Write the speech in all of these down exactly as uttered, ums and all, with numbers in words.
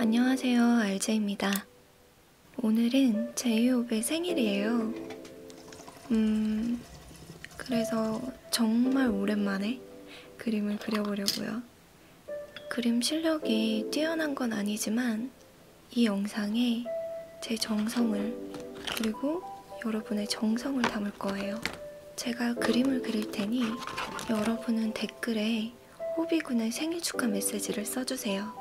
안녕하세요, 알제입니다. 오늘은 제이홉의 생일이에요. 음, 그래서 정말 오랜만에 그림을 그려보려고요. 그림 실력이 뛰어난 건 아니지만 이 영상에 제 정성을 그리고 여러분의 정성을 담을 거예요. 제가 그림을 그릴 테니 여러분은 댓글에 호비군의 생일 축하 메시지를 써주세요.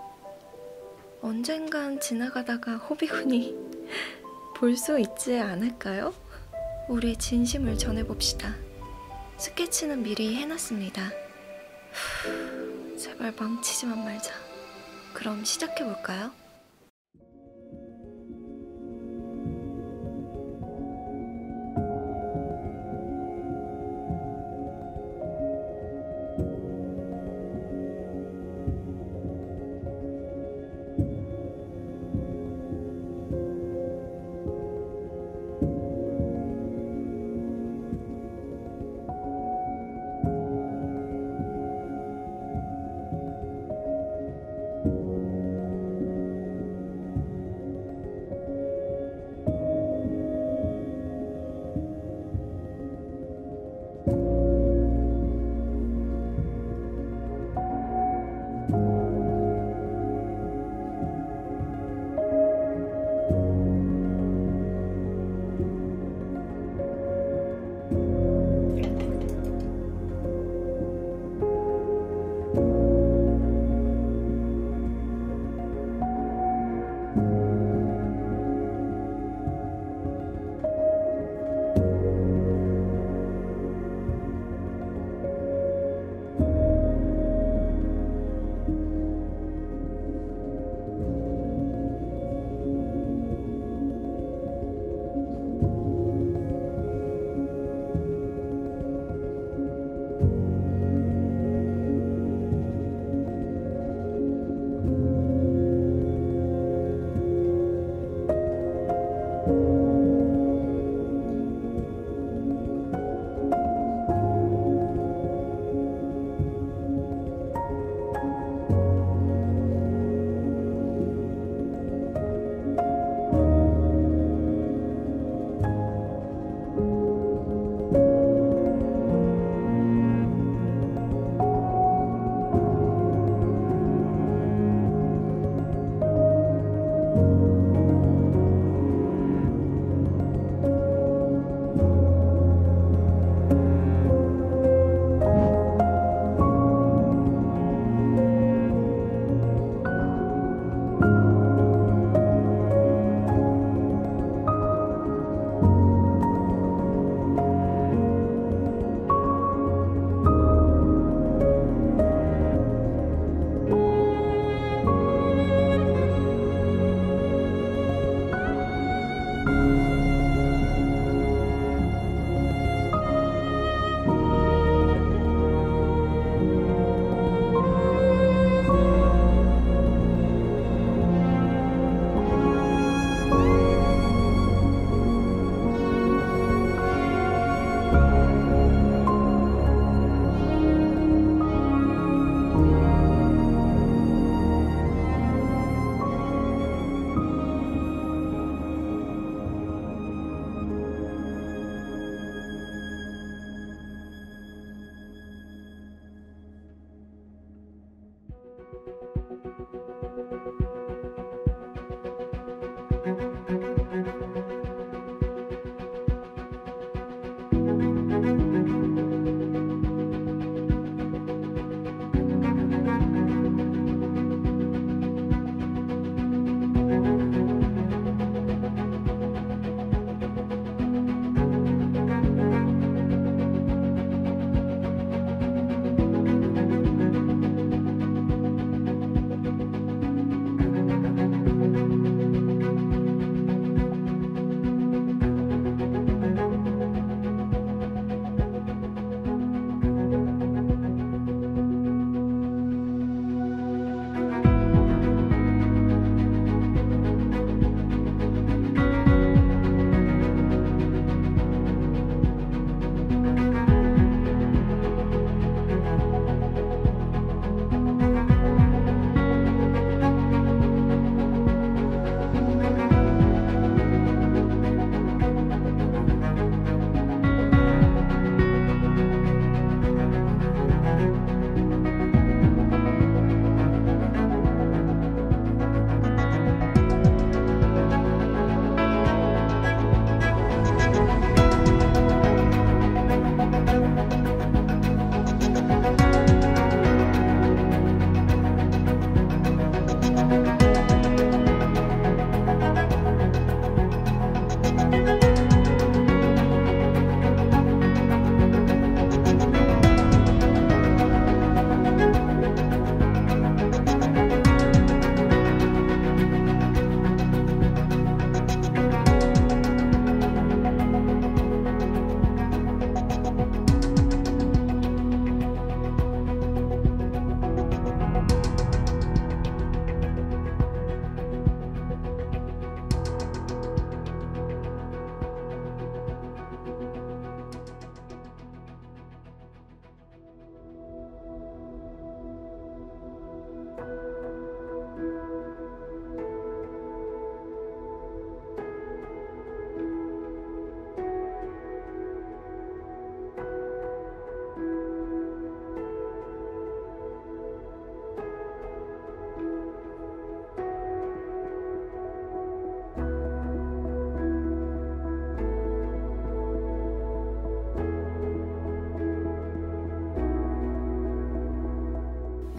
언젠간 지나가다가 호비군이 볼 수 있지 않을까요? 우리의 진심을 전해봅시다. 스케치는 미리 해놨습니다. 후, 제발 망치지만 말자. 그럼 시작해볼까요?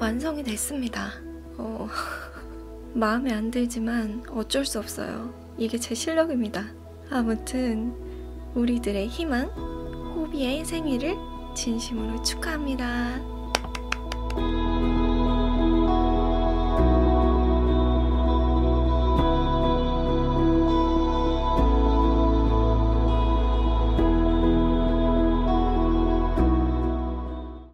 완성이 됐습니다. 어, 마음에 안 들지만 어쩔 수 없어요. 이게 제 실력입니다. 아무튼 우리들의 희망, 호비의 생일을 진심으로 축하합니다.